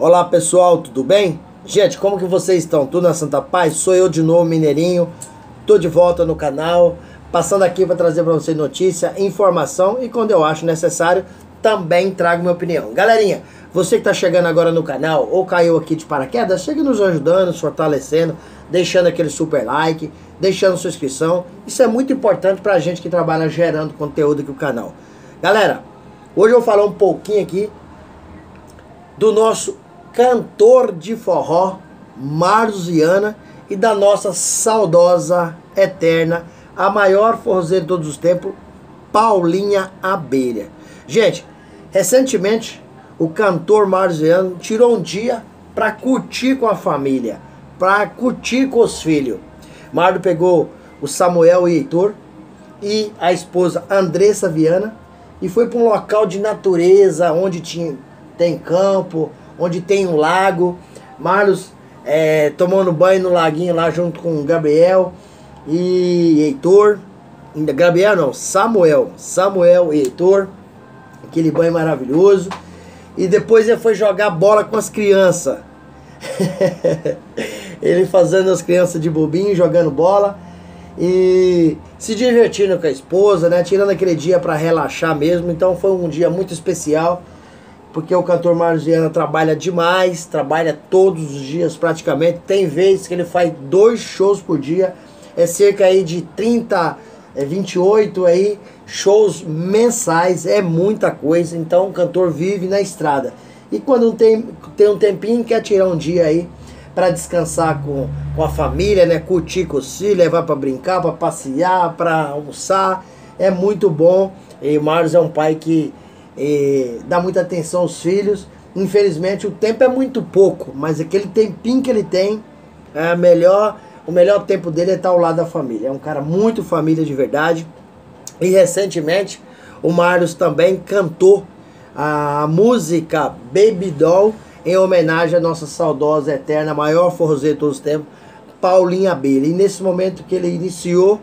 Olá pessoal, tudo bem? Gente, como que vocês estão? Tudo na Santa Paz? Sou eu de novo, Mineirinho. Tô de volta no canal, passando aqui para trazer para vocês notícia, informação e quando eu acho necessário, também trago minha opinião. Galerinha, você que tá chegando agora no canal ou caiu aqui de paraquedas, chega nos ajudando, nos fortalecendo, deixando aquele super like, deixando sua inscrição. Isso é muito importante pra gente que trabalha gerando conteúdo aqui no canal. Galera, hoje eu vou falar um pouquinho aqui do nosso cantor de forró, Marlos Viana, e da nossa saudosa, eterna, a maior forrozeira de todos os tempos, Paulinha Abelha. Gente, recentemente o cantor Marlos Viana tirou um dia para curtir com a família, para curtir com os filhos. Marlos pegou o Samuel e Heitor e a esposa Andressa Viana e foi para um local de natureza, onde tem campo, onde tem um lago. Marlos tomando banho no laguinho lá junto com Gabriel e Heitor. Gabriel não, Samuel e Heitor. Aquele banho maravilhoso. E depois ele foi jogar bola com as crianças. Ele fazendo as crianças de bobinho, jogando bola e se divertindo com a esposa, né? Tirando aquele dia para relaxar mesmo. Então foi um dia muito especial, porque o cantor Marlos Viana trabalha demais, trabalha todos os dias praticamente. Tem vezes que ele faz 2 shows por dia, é cerca aí de 28 aí shows mensais, é muita coisa. Então o cantor vive na estrada. E quando tem um tempinho, quer tirar um dia aí para descansar com a família, né? Curtir com os filhos, levar para brincar, para passear, para almoçar. É muito bom. E o Marlos é um pai que dá muita atenção aos filhos. Infelizmente o tempo é muito pouco, mas aquele tempinho que ele tem, o melhor tempo dele é estar ao lado da família. É um cara muito família de verdade. E recentemente o Marlos também cantou a música Baby Doll em homenagem à nossa saudosa, eterna, maior forrozeira de todos os tempos, Paulinha Abelha. E nesse momento que ele iniciou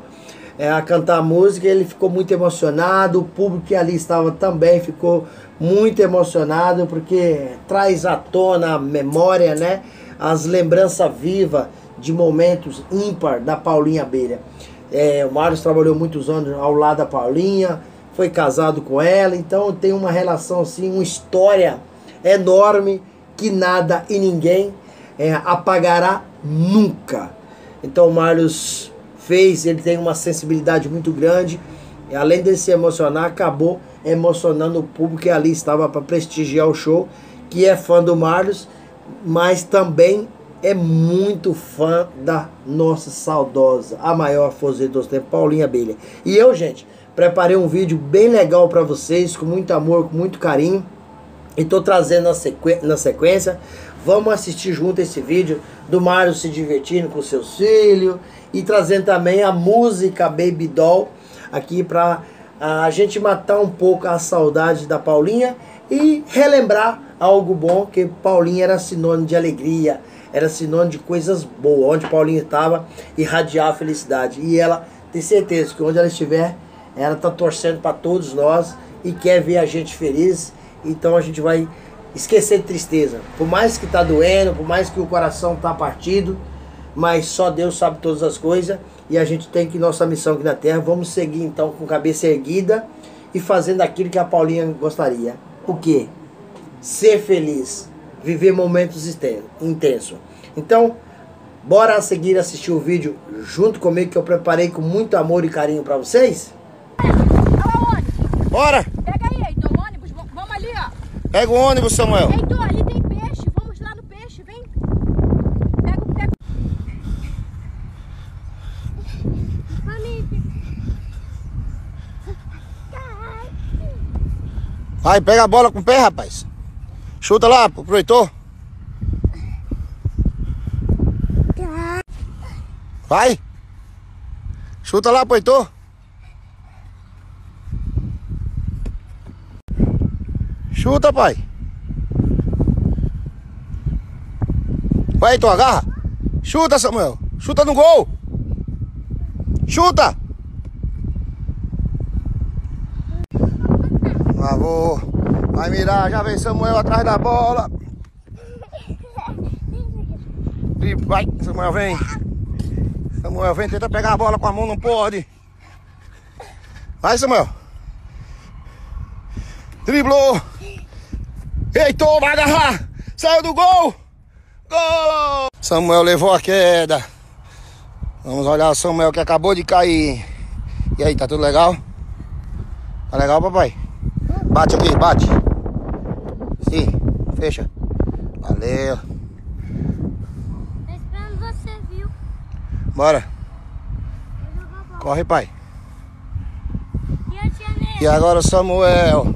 a cantar a música, ele ficou muito emocionado. O público que ali estava também ficou muito emocionado, porque traz à tona a memória, né? As lembranças vivas de momentos ímpar da Paulinha Abelha. O Marlos trabalhou muitos anos ao lado da Paulinha, foi casado com ela, então tem uma relação assim, uma história enorme que nada e ninguém apagará nunca. Então o Marlos ele tem uma sensibilidade muito grande, e além de se emocionar, acabou emocionando o público que ali estava para prestigiar o show, que é fã do Marlos, mas também é muito fã da nossa saudosa, a maior forrozeira dos tempos, Paulinha Abelha. E eu, gente, preparei um vídeo bem legal para vocês, com muito amor, com muito carinho, e tô trazendo na sequência. Vamos assistir junto esse vídeo do Marlos se divertindo com seus filhos e trazendo também a música Baby Doll aqui para a gente matar um pouco a saudade da Paulinha e relembrar algo bom, que Paulinha era sinônimo de alegria, era sinônimo de coisas boas. Onde Paulinha estava, irradiava felicidade. E ela tem certeza que onde ela estiver, ela está torcendo para todos nós e quer ver a gente feliz. Então a gente vai esquecer de tristeza. Por mais que tá doendo, por mais que o coração tá partido, mas só Deus sabe todas as coisas. E a gente tem que nossa missão aqui na Terra. Vamos seguir então com cabeça erguida e fazendo aquilo que a Paulinha gostaria. O quê? Ser feliz, viver momentos intensos. Então, bora seguir assistir o vídeo junto comigo, que eu preparei com muito amor e carinho pra vocês. Bora! Pega aí, Heitor, o ônibus, vamos ali, ó. Pega o ônibus, Samuel. Heitor, ali tem peixe, vamos lá no peixe, vem. Pega. Vai, pega a bola com o pé, rapaz. Chuta lá pro Heitor. Vai. Chuta lá pro Heitor. Chuta, pai. Vai, Heitor, agarra. Chuta, Samuel. Chuta no gol. Chuta. Vai mirar, já vem Samuel atrás da bola. Vai, Samuel, vem. Samuel, vem, tenta pegar a bola com a mão, não pode. Vai, Samuel. Driblou. Heitor, vai agarrar. Saiu do gol. Gol. Samuel levou a queda. Vamos olhar o Samuel que acabou de cair. E aí, tá tudo legal? Tá legal, papai? Bate aqui, bate. Sim, fecha. Valeu. Tô esperando você, viu? Bora. Corre, pai. E a tia Nena? E agora o Samuel.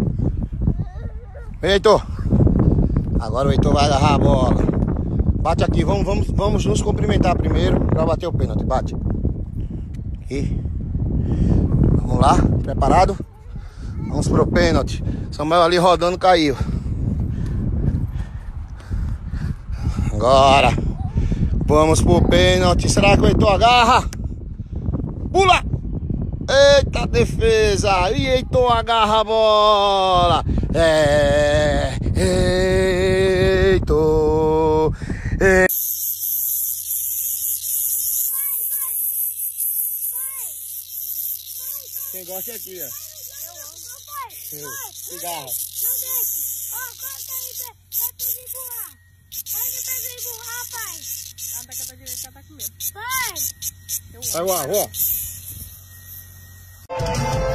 Vem, Heitor. Agora o Heitor vai agarrar a bola. Bate aqui, vamos nos cumprimentar primeiro pra bater o pênalti. Bate. Aqui. Vamos lá, preparado? Vamos pro pênalti. Samuel ali rodando, caiu. Agora vamos pro pênalti. Será que o Heitor agarra? Pula! Eita defesa! E Heitor agarra a bola! Heitor! Quem gosta é aqui, ó. Cigarro. Não deixe. Ó, corta aí, pra tu empurrar. Vai que tá de empurrar, pai. Ah, daqui pra direita, ela tá com medo. Pai! Vai, ó.